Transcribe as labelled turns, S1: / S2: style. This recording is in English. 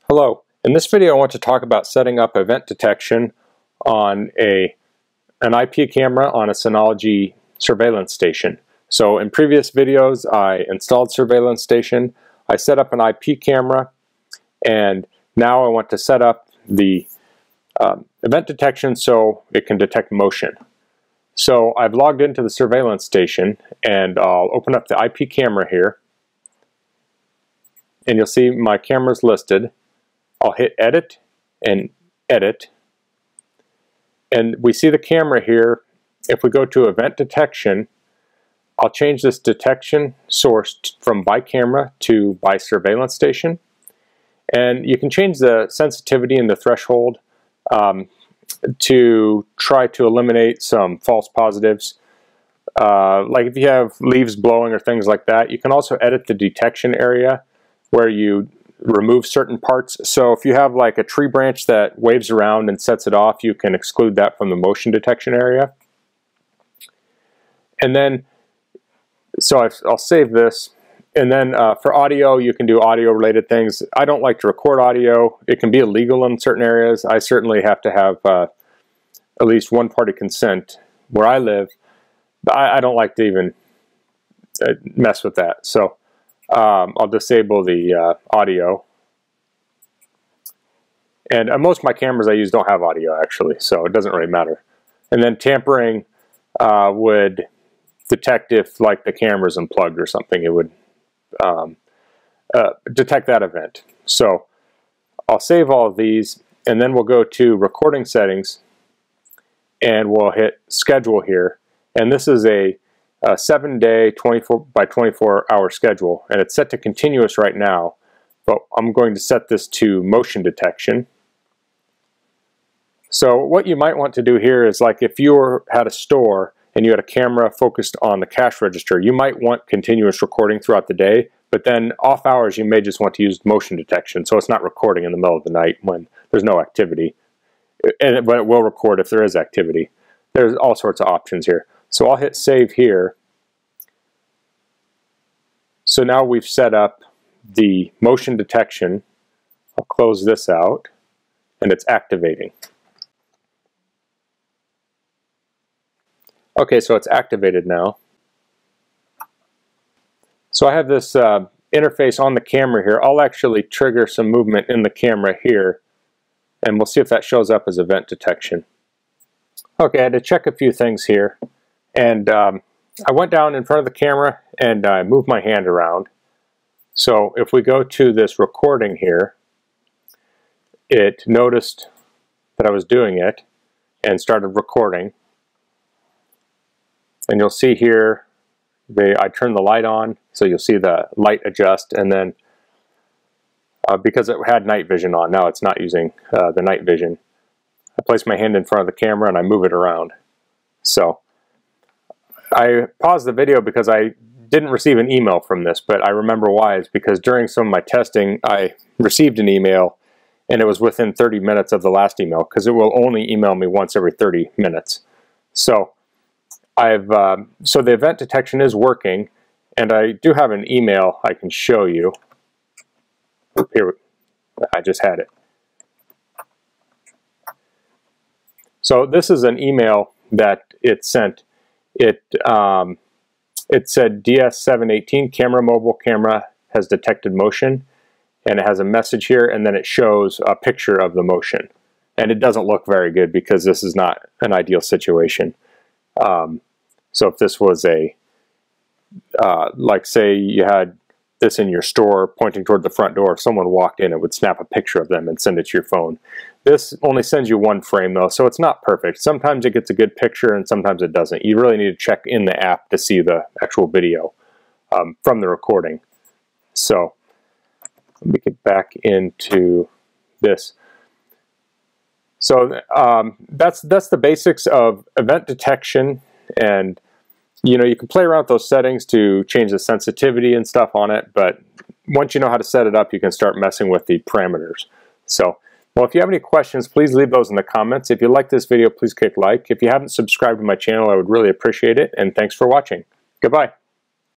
S1: Hello. In this video I want to talk about setting up event detection on an IP camera on a Synology Surveillance Station. So in previous videos I installed Surveillance Station, I set up an IP camera, and now I want to set up the event detection so it can detect motion. So I've logged into the Surveillance Station, and I'll open up the IP camera here, and you'll see my camera's listed. I'll hit edit and edit, and we see the camera here. If we go to event detection, I'll change this detection source from by camera to by surveillance station, and you can change the sensitivity and the threshold to try to eliminate some false positives, like if you have leaves blowing or things like that. You can also edit the detection area where you remove certain parts. So if you have like a tree branch that waves around and sets it off, you can exclude that from the motion detection area. And then, so I'll save this. And then for audio, you can do audio related things. I don't like to record audio. It can be illegal in certain areas. I certainly have to have at least one party consent where I live. But I don't like to even mess with that. So I'll disable the audio. And most of my cameras I use don't have audio actually, so it doesn't really matter. And then tampering would detect if like the camera's unplugged or something. It would detect that event. So I'll save all of these, and then we'll go to recording settings, and we'll hit schedule here. And this is a 7-day 24 by 24 hour schedule, and it's set to continuous right now, but I'm going to set this to motion detection. So what you might want to do here is, like if you had a store and you had a camera focused on the cash register, you might want continuous recording throughout the day, but then off hours you may just want to use motion detection, so it's not recording in the middle of the night when there's no activity, but it will record if there is activity. There's all sorts of options here. So I'll hit save here. So now we've set up the motion detection. I'll close this out, and it's activating. Okay, so it's activated now. So I have this interface on the camera here. I'll actually trigger some movement in the camera here, and we'll see if that shows up as event detection. Okay, I had to check a few things here. And I went down in front of the camera and I moved my hand around. So if we go to this recording here, it noticed that I was doing it and started recording. And you'll see here, I turned the light on, so you'll see the light adjust. And then because it had night vision on, now it's not using the night vision. I place my hand in front of the camera and I move it around. So I paused the video because I didn't receive an email from this, but I remember why. It's because during some of my testing I received an email, and it was within 30 minutes of the last email, because it will only email me once every 30 minutes. So so the event detection is working, and I do have an email I can show you. Here, I just had it. So this is an email that it sent. It said DS718 camera, mobile camera has detected motion, and it has a message here, and then it shows a picture of the motion. And it doesn't look very good because this is not an ideal situation. So if this was a, like say you had this in your store pointing toward the front door, if someone walked in, it would snap a picture of them and send it to your phone. This only sends you one frame though, so it's not perfect. Sometimes it gets a good picture and sometimes it doesn't. You really need to check in the app to see the actual video from the recording. So let me get back into this. So that's the basics of event detection, and you know, you can play around with those settings to change the sensitivity and stuff on it, but once you know how to set it up, you can start messing with the parameters. So, well, if you have any questions, please leave those in the comments. If you like this video, please click like. If you haven't subscribed to my channel, I would really appreciate it, and thanks for watching. Goodbye.